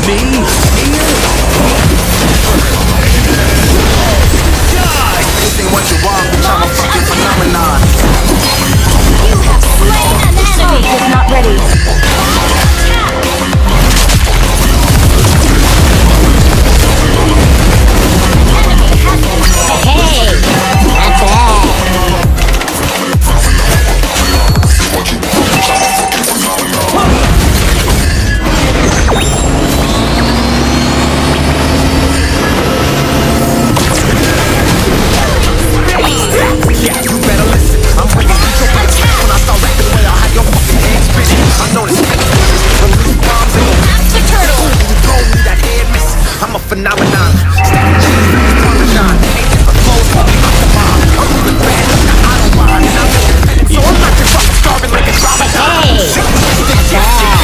Me? Here? Die! This ain't what you want, bitch, I'm a fucking phenomenon. You have slain an enemy! Is not ready. Hey! Not bad! Yeah, you better listen. I'm ready to your back when I start rapping. Way I'll have your fucking head spinning. I know this. Release bombs and Master Turtle! you told me that head miss. I'm a phenomenon. Stack cheese like it's Parmesan. Ain't different clothes, but we off the bomb. I'm moving fast, I don't mind. And I'm independent, so I'm not your fucking starving like it's Ramadan.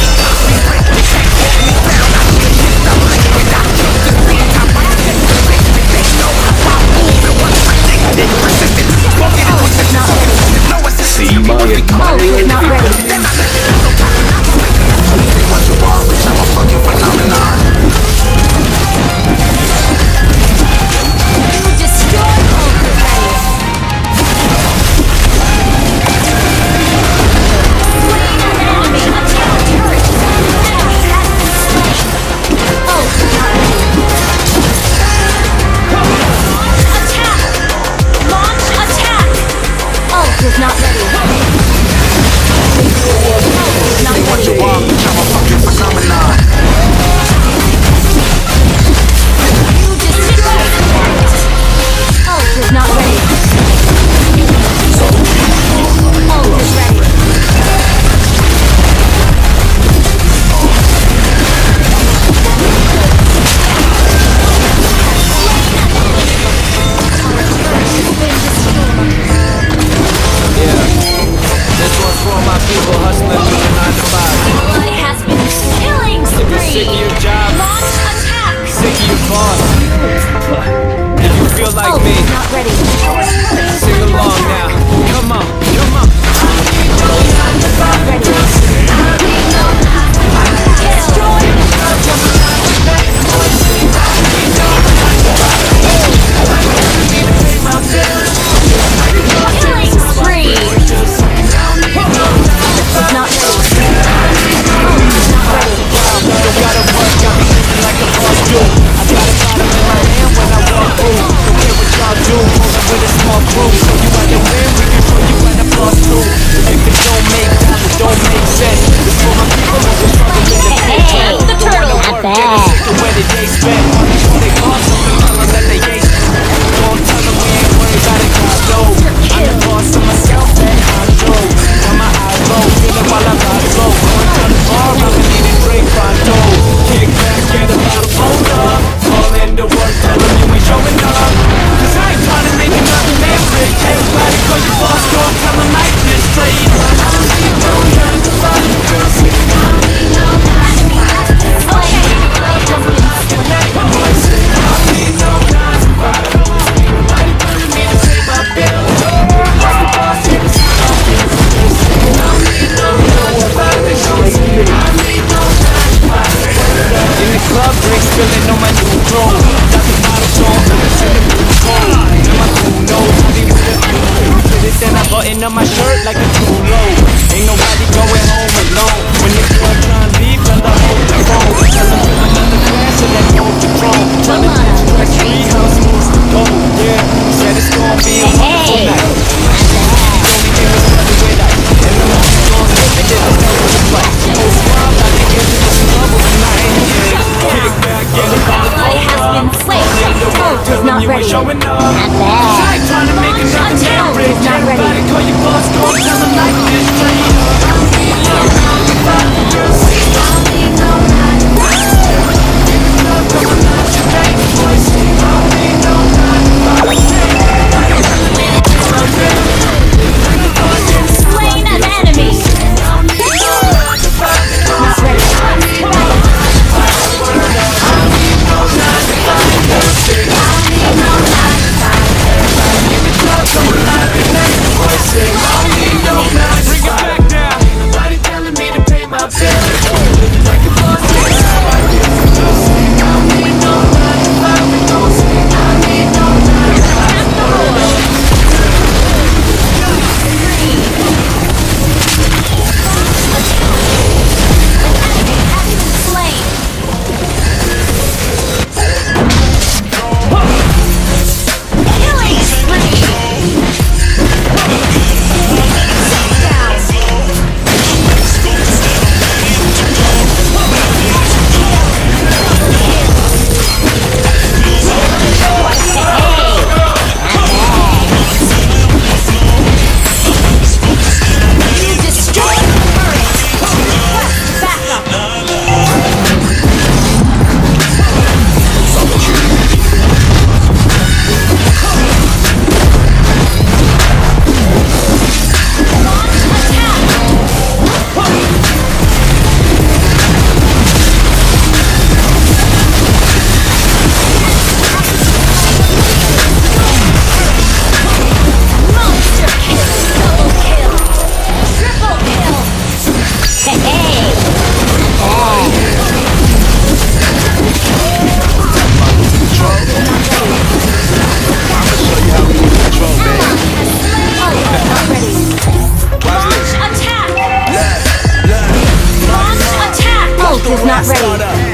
See my admirer. Not ready. What you want, bitch, I'm a fucking phenomenon. You destroyed Ultra Ready! Slain an enemy! Attack turret! Enemy has been slain! Ultra not ready! Attack! Launch attack! Ult is not ready. Ult is not What you ready. want, bitch, I'm a fucking phenomenon. You destroyed it! Ult is not ready. Ult is ready. This one's for all my people hustling through the 9 to 5. Ally has been killing Sick of spree! your job, Launch attack! sick of your boss. If you feel like Ult me, is not ready. sing along now. Come on, come on. Killing spree! Is not ready. Ult is not ready. Don't gotta work, got me thinking like a boss do. I got a bottom in my hand when I walk through. Don't care what y'all do, is not ready.